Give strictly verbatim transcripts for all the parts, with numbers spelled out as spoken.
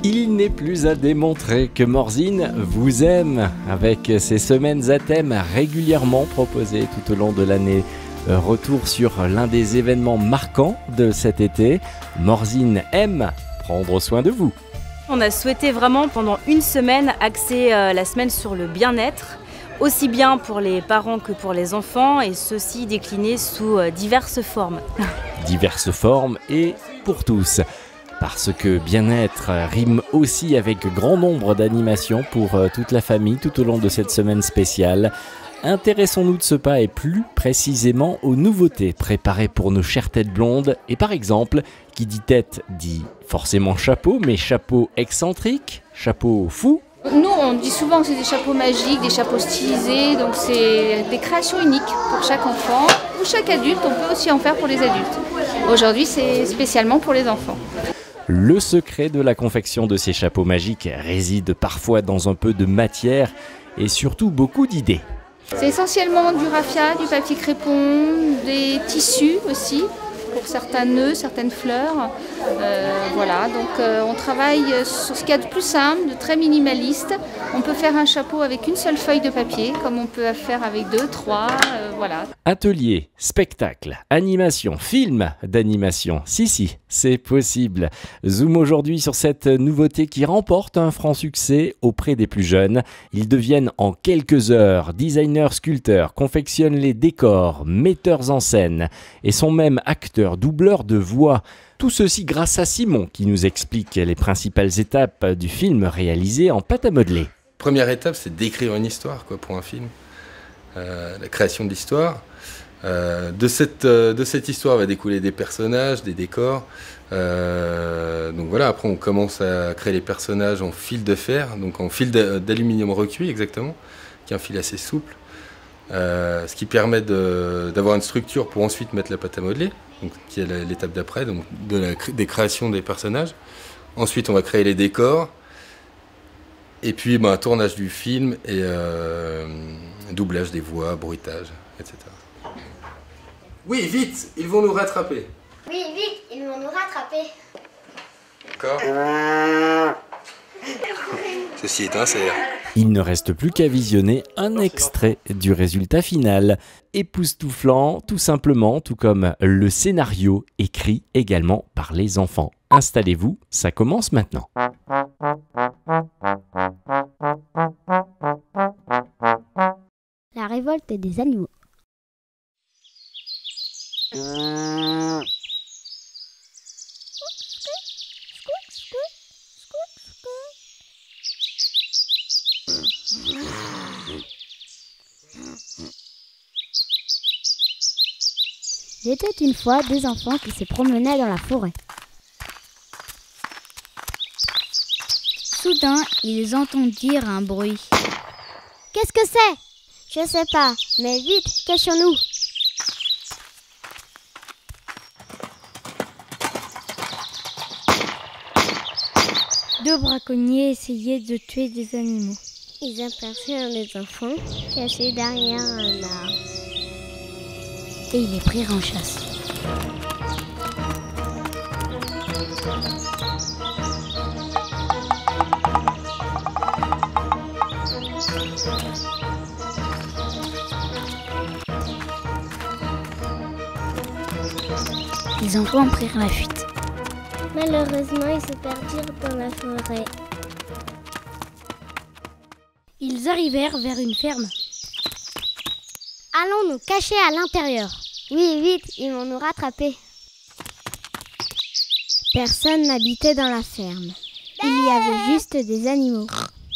Il n'est plus à démontrer que Morzine vous aime avec ses semaines à thème régulièrement proposées tout au long de l'année. Retour sur l'un des événements marquants de cet été. Morzine aime prendre soin de vous. On a souhaité vraiment pendant une semaine axer euh, la semaine sur le bien-être, aussi bien pour les parents que pour les enfants, et ceci décliné sous euh, diverses formes. Diverses formes et pour tous. Parce que bien-être rime aussi avec grand nombre d'animations pour euh, toute la famille tout au long de cette semaine spéciale. Intéressons-nous de ce pas et plus précisément aux nouveautés préparées pour nos chères têtes blondes. Et par exemple, qui dit tête dit forcément chapeau, mais chapeau excentrique, chapeau fou. Nous, on dit souvent que c'est des chapeaux magiques, des chapeaux stylisés, donc c'est des créations uniques pour chaque enfant ou chaque adulte. On peut aussi en faire pour les adultes. Aujourd'hui, c'est spécialement pour les enfants. Le secret de la confection de ces chapeaux magiques réside parfois dans un peu de matière et surtout beaucoup d'idées. C'est essentiellement du raffia, du papier crépon, des tissus aussi, pour certains nœuds, certaines fleurs. Euh, voilà, donc euh, on travaille sur ce qu'il y a de plus simple, de très minimaliste. On peut faire un chapeau avec une seule feuille de papier, comme on peut faire avec deux, trois, euh, voilà. Atelier, spectacle, animation, film d'animation. Si, si, c'est possible. Zoom aujourd'hui sur cette nouveauté qui remporte un franc succès auprès des plus jeunes. Ils deviennent en quelques heures designers, sculpteurs, confectionnent les décors, metteurs en scène et sont même acteurs, doubleurs de voix. Tout ceci grâce à Simon qui nous explique les principales étapes du film réalisé en pâte à modeler. Première étape, c'est d'écrire une histoire quoi, pour un film. Euh, la création de l'histoire. Euh, de, cette, euh, de cette histoire va découler des personnages, des décors. Euh, donc voilà, après on commence à créer les personnages en fil de fer, donc en fil d'aluminium recuit exactement, qui est un fil assez souple. Euh, ce qui permet de, d'avoir une structure pour ensuite mettre la pâte à modeler, donc, qui est l'étape d'après, donc de la, des créations des personnages. Ensuite on va créer les décors. Et puis ben, tournage du film et euh, doublage des voix, bruitage, et cetera. Oui, vite, ils vont nous rattraper. Oui, vite, ils vont nous rattraper. D'accord. Ceci est un cerf. Il ne reste plus qu'à visionner un extrait du résultat final. Époustouflant, tout simplement, tout comme le scénario écrit également par les enfants. Installez-vous, ça commence maintenant. La révolte des animaux. Il était une fois deux enfants qui se promenaient dans la forêt. Soudain, ils entendirent un bruit. Qu'est-ce que c'est? Je sais pas, mais vite, cachons-nous. Deux braconniers essayaient de tuer des animaux. Ils aperçurent les enfants cachés derrière un arbre. Et ils les prirent en chasse. Les enfants prirent la fuite. Malheureusement, ils se perdirent dans la forêt. Ils arrivèrent vers une ferme. Allons nous cacher à l'intérieur. Oui, vite, ils vont nous rattraper. Personne n'habitait dans la ferme. Il y avait juste des animaux.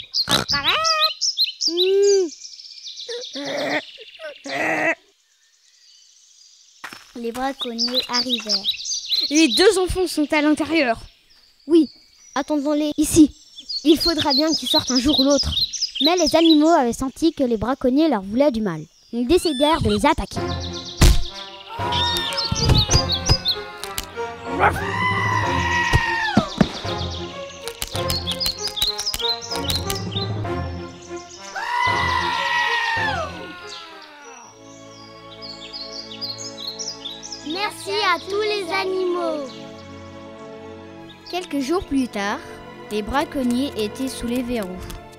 Les braconniers arrivèrent. Les deux enfants sont à l'intérieur. Oui, attendons-les ici. Il faudra bien qu'ils sortent un jour ou l'autre. Mais les animaux avaient senti que les braconniers leur voulaient du mal. Ils décidèrent de les attaquer. Merci à tous les animaux. Quelques jours plus tard, Les braconniers étaient sous les verrous.